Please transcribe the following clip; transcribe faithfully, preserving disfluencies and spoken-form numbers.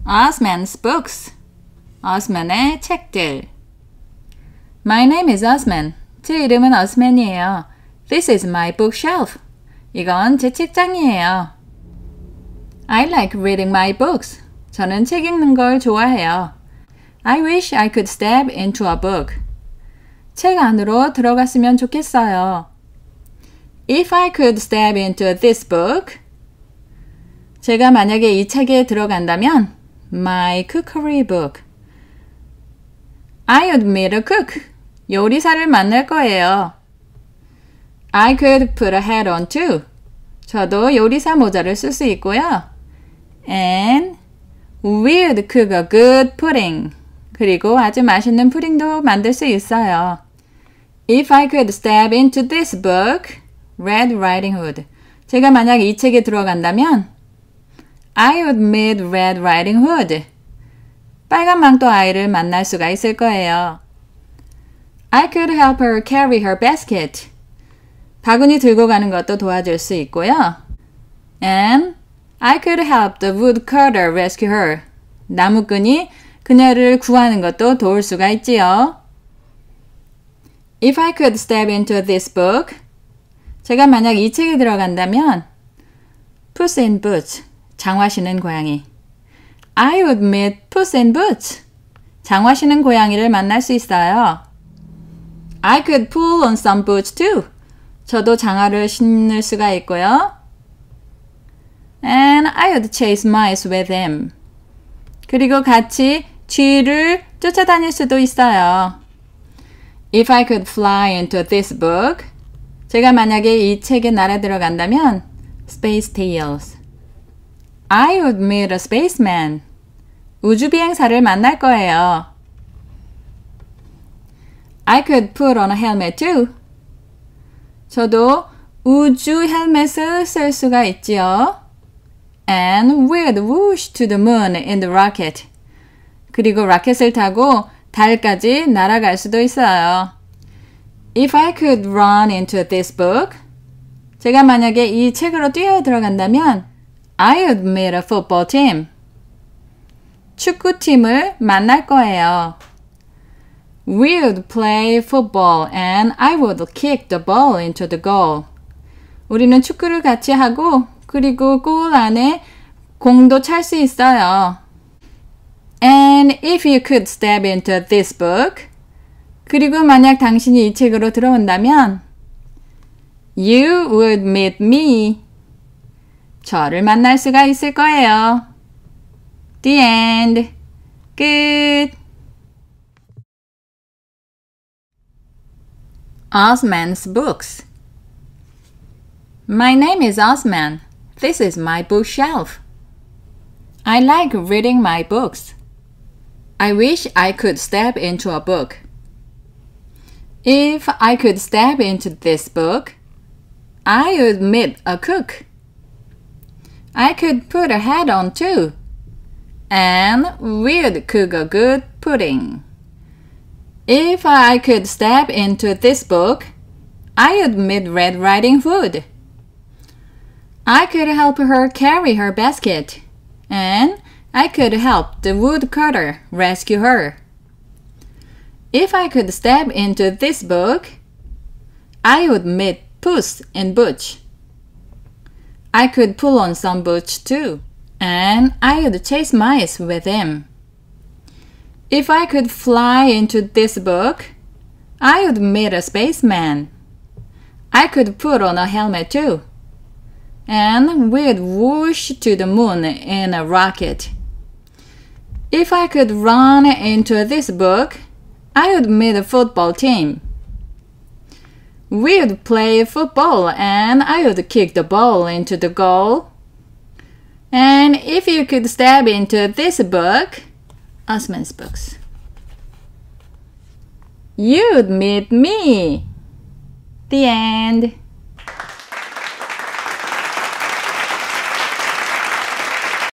Osman's books. Osman의 책들. My name is Osman. 제 이름은 Osman이에요. This is my bookshelf. 이건 제 책장이에요. I like reading my books. 저는 책 읽는 걸 좋아해요. I wish I could step into a book. 책 안으로 들어갔으면 좋겠어요. If I could step into this book. 제가 만약에 이 책에 들어간다면 My cookery book. I would meet a cook. 요리사를 만날 거예요. I could put a hat on too. 저도 요리사 모자를 쓸 수 있고요. And we would cook a good pudding. 그리고 아주 맛있는 푸딩도 만들 수 있어요. If I could step into this book, Red Riding Hood. 제가 만약 이 책에 들어간다면 I would meet Red Riding Hood. 빨간 망토 아이를 만날 수가 있을 거예요. I could help her carry her basket. 바구니 들고 가는 것도 도와줄 수 있고요. And I could help the woodcutter rescue her. 나무꾼이 그녀를 구하는 것도 도울 수가 있지요. If I could step into this book, 제가 만약 이 책에 들어간다면 Puss in Boots, 장화 신은 고양이. I would meet Puss in Boots. 장화 신은 고양이를 만날 수 있어요. I could pull on some boots too. 저도 장화를 신을 수가 있고요. And I would chase mice with him. 그리고 같이 쥐를 쫓아다닐 수도 있어요. If I could fly into this book, 제가 만약에 이 책에 날아 들어간다면 Space Tales. I would meet a spaceman. 우주비행사를 만날 거예요. I could put on a helmet too. 저도 우주 헬멧을 쓸 수가 있지요. And we'd whoosh to the moon in the rocket. 그리고 라켓을 타고 달까지 날아갈 수도 있어요. If I could run into this book, 제가 만약에 이 책으로 뛰어 들어간다면 I would meet a football team. 축구팀을 만날 거예요. We would play football and I would kick the ball into the goal. 우리는 축구를 같이 하고 그리고 골 안에 공도 찰 수 있어요. And if you could step into this book, 그리고 만약 당신이 이 책으로 들어온다면 You would meet me. 저를 만날 수가 있을 거예요. The end. 끝. Osman's books. My name is Osman. This is my bookshelf. I like reading my books. I wish I could step into a book. If I could step into this book, I would meet a cook. I could put a hat on too. And we'd cook a good pudding. If I could step into this book, I would meet Red Riding Hood. I could help her carry her basket. And I could help the woodcutter rescue her. If I could step into this book, I would meet Puss in Boots. I could pull on some boots too, and I would chase mice with him. If I could fly into this book, I would meet a spaceman. I could put on a helmet too, and we'd whoosh to the moon in a rocket. If I could run into this book, I would meet a football team. We would play football and I would kick the ball into the goal. And if you could step into this book, Osman's books, you'd meet me. The end.